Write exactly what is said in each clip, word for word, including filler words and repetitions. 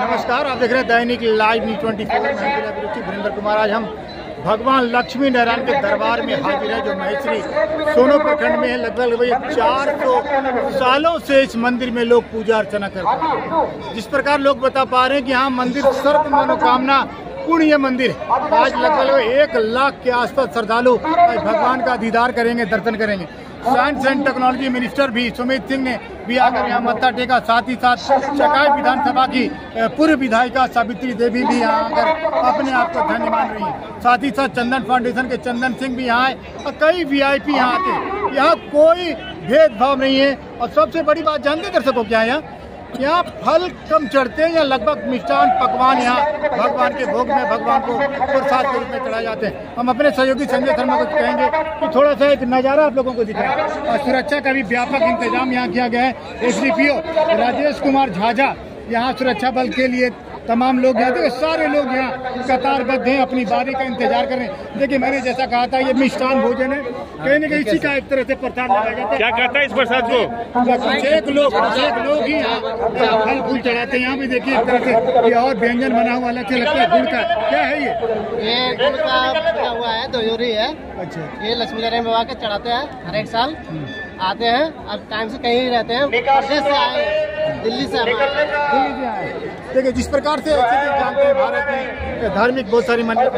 नमस्कार, आप देख रहे हैं दैनिक लाइव न्यूज़ चौबीस। मैं वीरेंद्र कुमार। आज हम भगवान लक्ष्मी नारायण के दरबार में हाजिर है, जो महेश्वरी सोनो प्रखंड में है। लगभग चार सौ सालों से इस मंदिर में लोग पूजा अर्चना कर रहे हैं। जिस प्रकार लोग बता पा रहे हैं कि यहाँ मंदिर सर्व मनोकामना पुण्य मंदिर है। आज लगभग एक लाख के आसपास श्रद्धालु भगवान का दीदार करेंगे, दर्शन करेंगे। साइंस एंड टेक्नोलॉजी मिनिस्टर भी सुमित सिंह ने भी आकर यहाँ मत्था टेका। साथ ही साथ चकाई विधानसभा की पूर्व विधायिका सावित्री देवी भी यहाँ आकर अपने आप को धन्य मान रही है। साथ ही साथ चंदन फाउंडेशन के चंदन सिंह भी यहाँ आए और कई वीआईपी यहाँ आते। यहाँ कोई भेदभाव नहीं है। और सबसे बड़ी बात जानते दर्शकों क्या है, यहाँ यहाँ फल कम चढ़ते हैं या लगभग मिष्ठान पकवान यहाँ भगवान के भोग में भगवान को प्रसाद के रूप में चढ़ाए जाते हैं। हम अपने सहयोगी संजय शर्मा को कहेंगे कि थोड़ा सा एक नज़ारा आप लोगों को दिखाएं। और सुरक्षा का भी व्यापक इंतजाम यहाँ किया गया है। एसडीपीओ राजेश कुमार झाझा यहाँ सुरक्षा बल के लिए तमाम लोग यहाँ देखिए, सारे लोग यहाँ कतारबद्ध हैं, अपनी बारी का इंतजार कर रहे हैं। देखिए, मैंने जैसा कहा था, ये मिष्ठान भोजन है, कहीं न कहीं इसी का एक तरह से प्रसाद लगाया जाता है। क्या कहता है इस प्रसाद को? कुछ एक लोग एक लोग ही यहाँ फल फूल चढ़ाते हैं। यहाँ भी देखिए एक तरह से ये और व्यंजन बना हुआ अलग से लगता है। गुड़ का क्या है ये? ये गुड़ का बना हुआ है, दोयोरी है। अच्छा, ये लक्ष्मी नारायण बाबा के चढ़ाते हैं। हर एक साल आते हैं और टाइम से कहीं रहते हैं। प्रदेश से आए, दिल्ली से आए। देखिए, जिस प्रकार से जानते हैं भारत में धार्मिक बहुत सारी मान्यताएं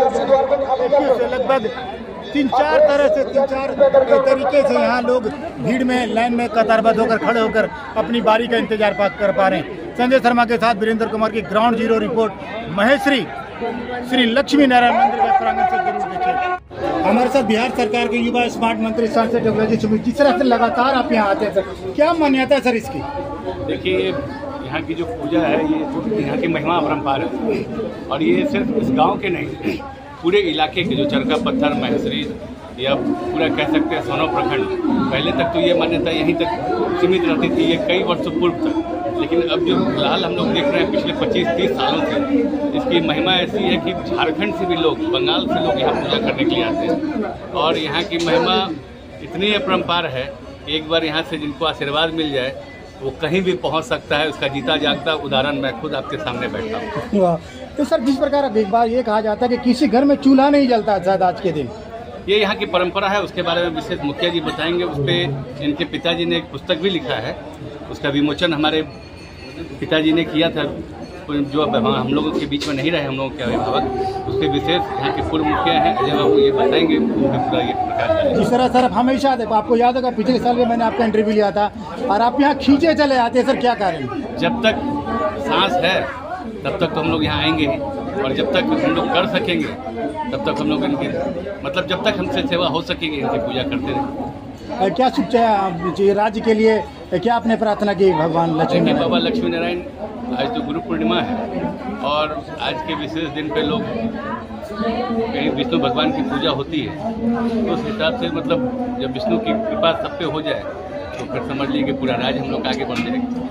से लगभग तीन चार तरह से तीन चार तरीके से यहाँ लोग भीड़ में लाइन में कतारबद्ध होकर खड़े होकर अपनी बारी का इंतजार कर पा रहे हैं। संजय शर्मा के साथ वीरेंद्र कुमार की ground zero report Maheshwari Shri Lakshmi Narayan मंदिर के प्रांगण से जरूर देखिए। हमारे साथ बिहार सरकार के युवा स्मार्ट मंत्री साइंस एंड टेक्नोलॉजी सुमित, जिस तरह से लगातार आप यहाँ आते हैं सर, क्या मान्यता है सर इसकी? देखिए, यहाँ की जो पूजा है ये यहाँ की महिमा अपरंपार है। और ये सिर्फ इस गांव के नहीं, पूरे इलाके के जो चरका पत्थर महेश्वरी या पूरा कह सकते हैं सोनो प्रखंड, पहले तक तो ये मान्यता यहीं तक सीमित रहती थी, ये कई वर्षों पूर्व तक। लेकिन अब जो फिलहाल हम लोग देख रहे हैं पिछले पच्चीस तीस सालों से, इसकी महिमा ऐसी है कि झारखंड से भी लोग, बंगाल से लोग यहाँ पूजा करने के लिए आते हैं। और यहाँ की महिमा इतनी अपरंपार है कि एक बार यहाँ से जिनको आशीर्वाद मिल जाए वो कहीं भी पहुंच सकता है। उसका जीता जागता उदाहरण मैं खुद आपके सामने बैठा हूँ। तो सर, जिस प्रकार एक बार ये कहा जाता है कि किसी घर में चूल्हा नहीं जलता शायद आज के दिन, ये यहाँ की परंपरा है। उसके बारे में विशेष मुखिया जी बताएंगे। उस पर इनके पिताजी ने एक पुस्तक भी लिखा है, उसका विमोचन हमारे पिताजी ने किया था, जो अब हम लोगों के बीच में नहीं रहे, हम लोगों के अभिभावक। उसके विशेष यहाँ के पूर्व मुखिया हैं अजय बाबू, ये बताएंगे पूरा ये प्रकार। जिस तरह सर हमेशा देखो, आपको याद होगा पिछले साल में मैंने आपका इंटरव्यू लिया था और आप यहाँ खींचे चले आते हैं सर, क्या कारण? जब तक सांस है तब तक तो हम लोग यहाँ आएंगे ही, और जब तक हम लोग कर सकेंगे तब तक हम लोग इनकी, मतलब जब तक हमसे सेवा हो सकेगी, इनकी पूजा करते रहें। क्या सोचा राज्य के लिए, क्या आपने प्रार्थना की भगवान लक्ष्मी? बाबा लक्ष्मी नारायण, आज तो गुरु पूर्णिमा है और आज के विशेष दिन पे लोग कहीं विष्णु भगवान की पूजा होती है, तो उस हिसाब से मतलब जब विष्णु की कृपा सब पे हो जाए तो फिर समझ लीजिए कि पूरा राज्य हम लोग आगे बढ़ जाएगा।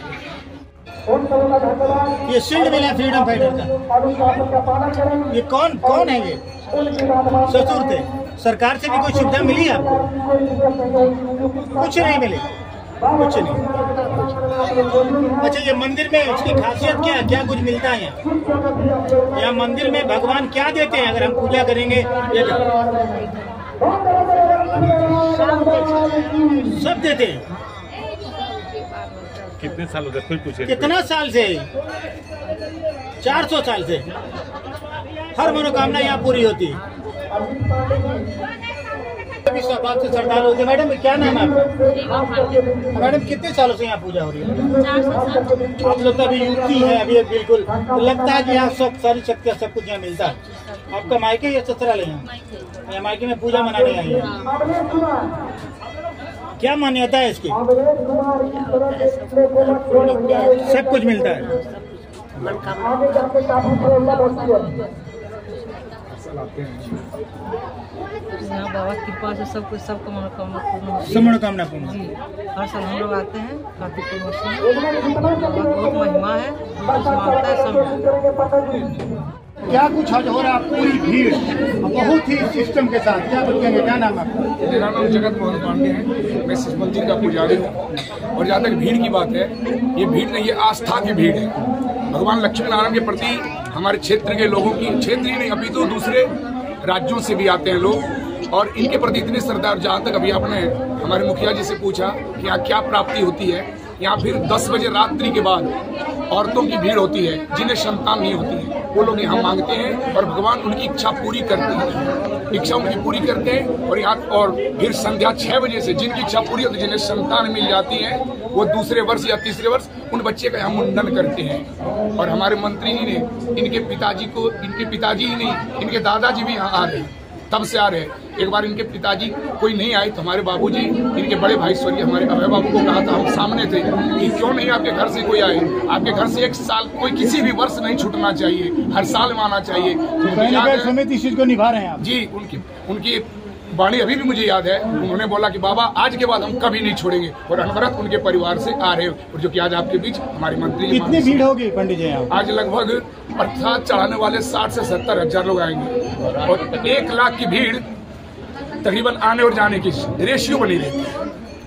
ये शील्ड मिला फ्रीडम फाइटर का, ये कौन कौन है? ये ससुर थे। सरकार से भी कोई सुविधा मिली आपको? कुछ नहीं मिली, कुछ नहीं। अच्छा, ये मंदिर में उसकी खासियत क्या है, क्या कुछ मिलता है यहाँ? यहाँ मंदिर में भगवान क्या देते हैं अगर हम पूजा करेंगे? सब देते हैं। कितने साल हो गए? कोई पूछे कितना साल से? चार सौ साल से हर मनोकामना यहाँ पूरी होती है। बात से श्रद्धालु होते। मैडम, क्या नाम है आपका? मैडम, कितने सालों से यहाँ पूजा हो रही है? आप लोग अभी युक्ति है, अभी बिल्कुल लगता है कि यहाँ सब सारी शक्ति सब कुछ यहाँ मिलता है। आपका मायके या ससुराल है? यहाँ मायके में पूजा मनाने आई है। क्या मान्यता है इसकी? सब कुछ मिलता है। यहाँ बाबा की कृपा से सब कुछ, सबका मनोकामना पूर्ण, सब मनोकामना पूर्ण जी। हर साल हम लोग आते हैं काफी पूर्ण से। बहुत महिमा है, मानता है सब। क्या कुछ आज हो रहा है? पूरी भीड़ बहुत ही सिस्टम के साथ, क्या बताएंगे? क्या नाम है? मेरा नाम जगत मोहन पांडे है, मैं शिव मंदिर का पुजारी हूँ। और जहाँ तक भीड़ की बात है, ये भीड़ नहीं, ये आस्था की भीड़ है। भगवान लक्ष्मी नारायण के प्रति हमारे क्षेत्र के लोगों की, क्षेत्र ही नहीं अभी तो दूसरे राज्यों से भी आते हैं लोग, और इनके प्रति इतनी श्रद्धा। जहाँ तक अभी आपने हमारे मुखिया जी से पूछा कि यहाँ क्या प्राप्ति होती है, यहाँ फिर दस बजे रात्रि के बाद औरतों की भीड़ होती है जिन्हें संतान नहीं होती है, वो लोग यहाँ मांगते हैं और भगवान उनकी इच्छा पूरी करते हैं, इच्छा उनकी पूरी करते हैं। और यहाँ और फिर संध्या छः बजे से जिनकी इच्छा पूरी होती है, जिन्हें संतान मिल जाती है, वो दूसरे वर्ष या तीसरे वर्ष उन बच्चे का यहाँ मुंडन करते हैं। और हमारे मंत्री जी ने इनके पिताजी को, इनके पिताजी ही नहीं, इनके दादाजी भी यहाँ आ रहे हैं, तब से आ रहे हैं। एक बार इनके पिताजी कोई नहीं आए तो हमारे बाबूजी, इनके बड़े भाई स्वर्गीय हमारे अभय बाबू को कहा था, हम सामने थे कि क्यों नहीं आपके घर से कोई आए, आपके घर से एक साल कोई किसी भी वर्ष नहीं छूटना चाहिए, हर साल में आना चाहिए। तो समिति इस चीज को निभा रहे हैं आप? जी, उनकी उनकी वाणी अभी भी मुझे याद है। उन्होंने बोला कि बाबा आज के बाद हम कभी नहीं छोड़ेंगे, और अनवरत उनके परिवार से आ रहे हैं। और जो कि आज आपके बीच हमारी मंत्री, कितनी भीड़ होगी पंडित जी यहाँ? आज लगभग प्रसाद चढ़ाने वाले साठ से सत्तर हजार लोग आएंगे, और एक लाख की भीड़ तकरीबन आने और जाने की रेशियो बनी रहती है।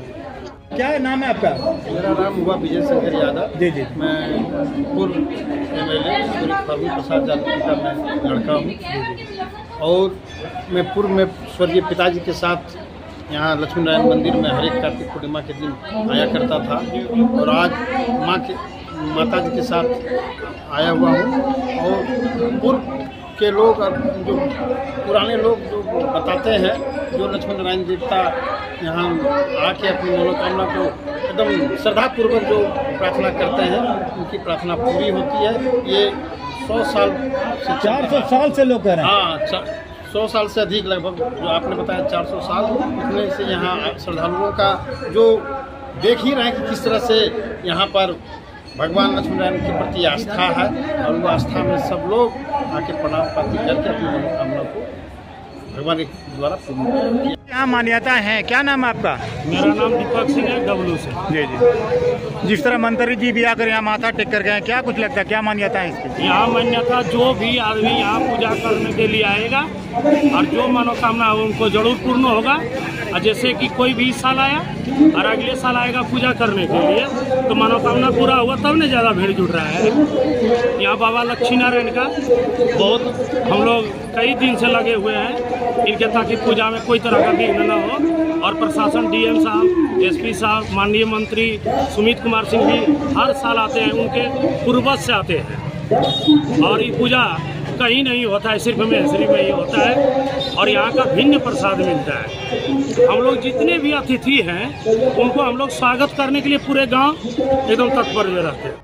क्या नाम है आपका? मेरा नाम हुआ विजय शंकर यादव। जी जी। मैं पूर्व M L A Phagu Prasad Yadav का मैं लड़का हूँ, और मैं पूर्व में स्वर्गीय पिताजी के साथ यहाँ लक्ष्मी नारायण मंदिर में हर एक कार्तिक पूर्णिमा के दिन आया करता था, और आज माँ के माता जी के साथ आया हुआ हूँ। और पूर्व के लोग और जो पुराने लोग जो बताते हैं, जो लक्ष्मी नारायण देवता यहाँ आके अपनी मनोकामना को एकदम श्रद्धापूर्वक जो प्रार्थना करते हैं, उनकी प्रार्थना पूरी होती है। ये सौ साल से चार सौ साल से लोग कह रहे हैं। हाँ, सौ साल से अधिक लगभग, जो आपने बताया चार सौ साल, उतने से यहाँ श्रद्धालुओं का जो देख ही रहे हैं कि किस तरह से यहाँ पर भगवान लक्ष्मी नारायण के प्रति आस्था है, और वो आस्था में सब लोग आके प्रणाम पाती करके अपनी मनोकामना को भगवान के द्वारा पूर्ण। क्या मान्यता है? क्या नाम है आपका? मेरा नाम दीपक सिंह है, डब्लू से। जी जी। जिस तरह मंत्री जी भी आकर यहाँ माथा टेक कर गए, क्या कुछ लगता है, क्या मान्यता है इसकी? यहाँ मान्यता, जो भी आदमी यहाँ पूजा करने के लिए आएगा और जो मनोकामना हो उनको जरूर पूर्ण होगा। और जैसे कि कोई भी इस साल आया और अगले साल आएगा पूजा करने के लिए, तो मनोकामना पूरा हुआ, तब न ज़्यादा भीड़ जुट रहा है। यहाँ बाबा लक्ष्मी नारायण का बहुत हम लोग कई दिन से लगे हुए हैं इनके, ताकि पूजा में कोई तरह का विघ्न न हो। और प्रशासन, डीएम साहब, एसपी साहब, माननीय मंत्री सुमित कुमार सिंह भी हर साल आते हैं, उनके पूर्वज से आते हैं। और ये पूजा कहीं नहीं होता है, सिर्फ महेश्वरी में ही होता है, और यहाँ का भिन्न प्रसाद मिलता है। हम लोग जितने भी अतिथि हैं उनको हम लोग स्वागत करने के लिए पूरे गांव एकदम तत्पर में रहते हैं।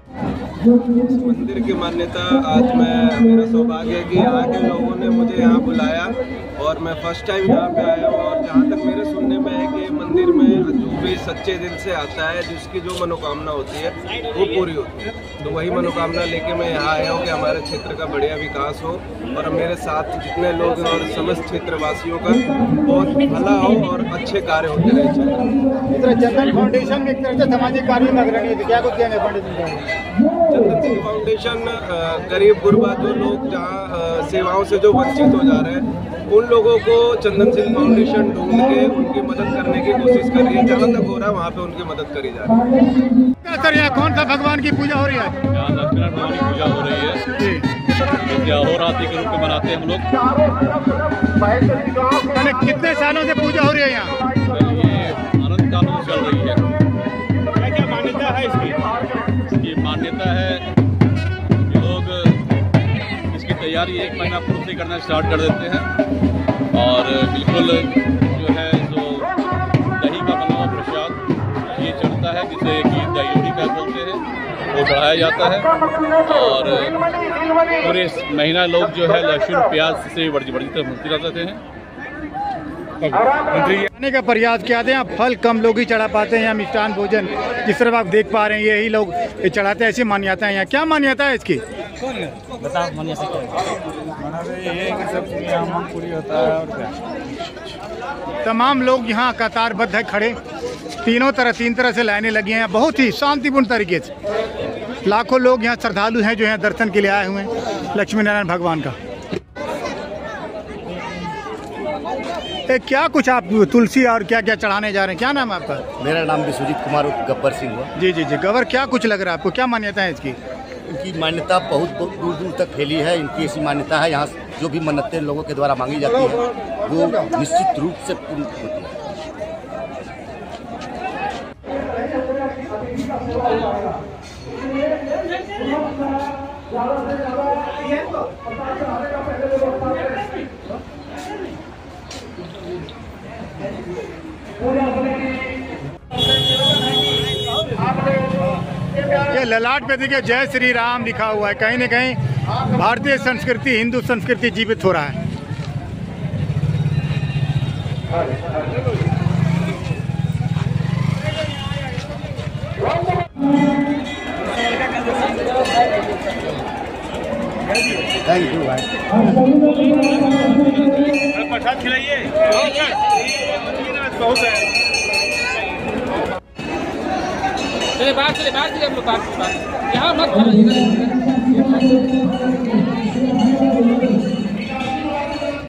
इस मंदिर की मान्यता, आज मैं मेरा सौभाग्य है कि यहाँ के लोगों ने मुझे यहाँ बुलाया, और मैं फर्स्ट टाइम यहाँ पे आया हूँ। और जहाँ तक मेरे सुनने में है कि मंदिर में जो भी सच्चे दिल से आता है, जिसकी जो मनोकामना होती है वो पूरी होती है। तो वही मनोकामना लेके मैं यहाँ आया हूँ कि हमारे क्षेत्र का बढ़िया विकास हो, और मेरे साथ जितने लोग हैं और समस्त क्षेत्रवासियों का बहुत भला हो और अच्छे कार्य होते रहे। चंदन फाउंडेशन में एक तरह से सामाजिक कार्य में अग्रणी है, क्या कुछ कहेंगे पंडित जी? चंदन सिंह फाउंडेशन गरीब गुरबा जो लोग जहाँ सेवाओं से जो वंचित हो जा रहे हैं, उन लोगों को चंदन सिंह फाउंडेशन ढूंढ के उनकी मदद करने की कोशिश कर रही है। जहाँ तक हो रहा है वहाँ पे उनकी मदद करी जा रही है। सर, यहाँ कौन सा भगवान की पूजा हो रही है? यहाँ लक्ष्मी नारायण भगवान की पूजा हो रही है जी। अहोरात्रि के रूप में मनाते हैं हम लोग। कितने सालों से पूजा हो रही है यहाँ? ये अनंत कालों से चल रही है। क्या क्या मान्यता है इसकी? इसकी मान्यता है कि लोग इसकी तैयारी एक महीना पूर्व से करना स्टार्ट कर देते हैं, और बिल्कुल जो है जो दही का बना हुआ प्रसाद ये चढ़ता है, जिसे कि दही का बोलते हैं, वो चढ़ाया जाता है। और पूरे महीना लोग जो है लहसुन प्याज से वर्जित मुक्ति रहते हैं। आने का प्रयास किया थे, यहाँ फल कम लोग ही चढ़ा पाते हैं, यहाँ मिष्ठान भोजन जिस तरह आप देख पा रहे हैं यही लोग चढ़ाते हैं। ऐसी मान्यता है यहाँ, क्या मान्यता है इसकी? बताओ मान्यता क्या है? कि सब यहाँ पूरी होता है। और क्या तमाम लोग यहाँ कतारबद्ध है खड़े, तीनों तरह तीन तरह से लाइनें लगी हैं, बहुत ही शांतिपूर्ण तरीके से। लाखों लोग यहाँ श्रद्धालु हैं जो यहाँ दर्शन के लिए आए हुए हैं लक्ष्मी नारायण भगवान का। ए, क्या कुछ आप तुलसी और क्या क्या चढ़ाने जा रहे हैं? क्या नाम है आपका? मेरा नाम विश्वजीत कुमार गब्बर सिंह हुआ। जी जी जी। गब्बर, क्या कुछ लग रहा है आपको, क्या मान्यता है इसकी? इनकी मान्यता बहुत दूर दूर तक फैली है। इनकी ऐसी मान्यता है, यहाँ जो भी मन्नतें लोगों के द्वारा मांगी जाती है वो निश्चित रूप से पूर्ण होती है। ये ललाट पे देखिए जय श्री राम लिखा हुआ है। कहीं न कहीं भारतीय संस्कृति, हिंदू संस्कृति जीवित हो रहा है। थैंक यू भाई। प्रसाद खिलाइए, बहुत है। चले बाहर चले बाहर चले हम लोग बाहर यहाँ मत